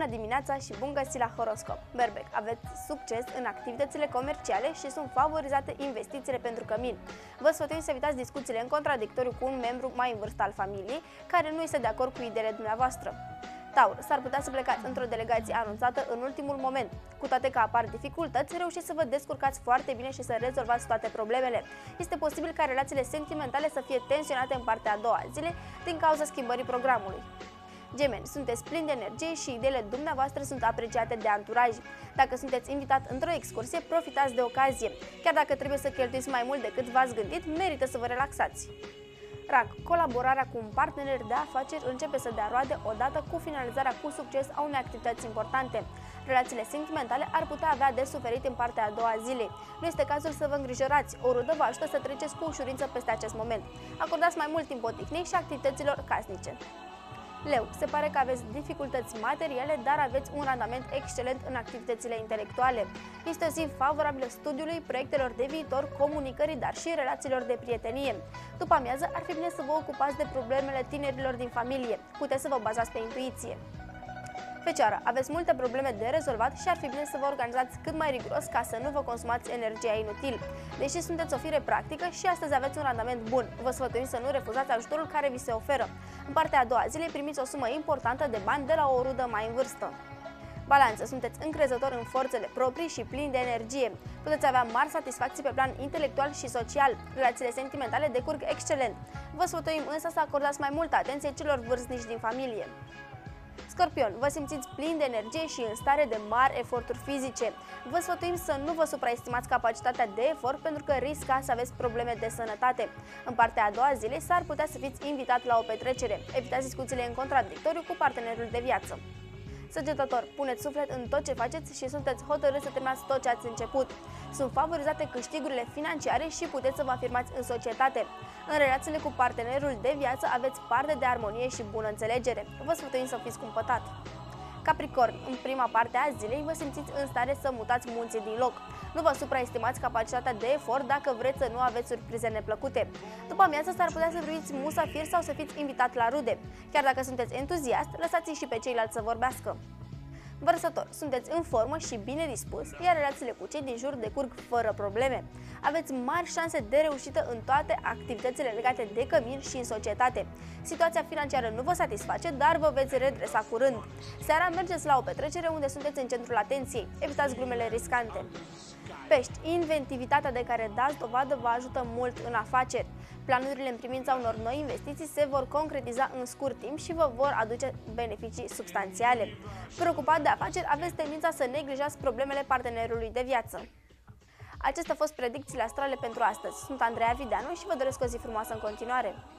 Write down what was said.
dimineața și bun găsit la Horoscop! Berbec, aveți succes în activitățile comerciale și sunt favorizate investițiile pentru cămin. Vă sfătuim să evitați discuțiile în contradictoriu cu un membru mai în vârstă al familiei, care nu este de acord cu ideile dumneavoastră. Taur, s-ar putea să plecați într-o delegație anunțată în ultimul moment. Cu toate că apar dificultăți, reușiți să vă descurcați foarte bine și să rezolvați toate problemele. Este posibil ca relațiile sentimentale să fie tensionate în partea a doua a zilei din cauza schimbării programului. Gemeni, sunteți plini de energie și ideile dumneavoastră sunt apreciate de anturaj. Dacă sunteți invitat într-o excursie, profitați de ocazie. Chiar dacă trebuie să cheltuiți mai mult decât v-ați gândit, merită să vă relaxați. Rac, colaborarea cu un partener de afaceri începe să dea roade odată cu finalizarea cu succes a unei activități importante. Relațiile sentimentale ar putea avea de suferit în partea a doua a zilei. Nu este cazul să vă îngrijorați, o rudă vă ajută să treceți cu ușurință peste acest moment. Acordați mai mult timp odihnei și activităților casnice. Leu, se pare că aveți dificultăți materiale, dar aveți un randament excelent în activitățile intelectuale. Este o zi favorabilă studiului, proiectelor de viitor, comunicării, dar și relațiilor de prietenie. După amiază, ar fi bine să vă ocupați de problemele tinerilor din familie. Puteți să vă bazați pe intuiție. Fecioară, aveți multe probleme de rezolvat și ar fi bine să vă organizați cât mai riguros ca să nu vă consumați energia inutil. Deși sunteți o fire practică și astăzi aveți un randament bun, vă sfătuim să nu refuzați ajutorul care vi se oferă. În partea a doua a zilei primiți o sumă importantă de bani de la o rudă mai în vârstă. Balanță, sunteți încrezători în forțele proprii și plini de energie. Puteți avea mari satisfacții pe plan intelectual și social. Relațiile sentimentale decurg excelent. Vă sfătuim însă să acordați mai multă atenție celor vârstnici din familie. Scorpion, vă simțiți plini de energie și în stare de mari eforturi fizice. Vă sfătuim să nu vă supraestimați capacitatea de efort pentru că riscați să aveți probleme de sănătate. În partea a doua zilei s-ar putea să fiți invitat la o petrecere. Evitați discuțiile în contradictoriu cu partenerul de viață. Săgetător, puneți suflet în tot ce faceți și sunteți hotărâți să terminați tot ce ați început. Sunt favorizate câștigurile financiare și puteți să vă afirmați în societate. În relațiile cu partenerul de viață aveți parte de armonie și bună înțelegere. Vă sfătuim să fiți cumpătat. Capricorn, în prima parte a zilei vă simțiți în stare să mutați munții din loc. Nu vă supraestimați capacitatea de efort dacă vreți să nu aveți surprize neplăcute. După amiază s-ar putea să priviți musafir sau să fiți invitat la rude. Chiar dacă sunteți entuziast, lăsați-i și pe ceilalți să vorbească. Vărsător, sunteți în formă și bine dispus, iar relațiile cu cei din jur decurg fără probleme. Aveți mari șanse de reușită în toate activitățile legate de cămin și în societate. Situația financiară nu vă satisface, dar vă veți redresa curând. Seara mergeți la o petrecere unde sunteți în centrul atenției. Evitați glumele riscante. Pești, inventivitatea de care dați dovadă vă ajută mult în afaceri. Planurile în privința unor noi investiții se vor concretiza în scurt timp și vă vor aduce beneficii substanțiale. Preocupat de afaceri, aveți tendința să neglijați problemele partenerului de viață. Acestea au fost predicțiile astrale pentru astăzi. Sunt Andreea Videanu și vă doresc o zi frumoasă în continuare.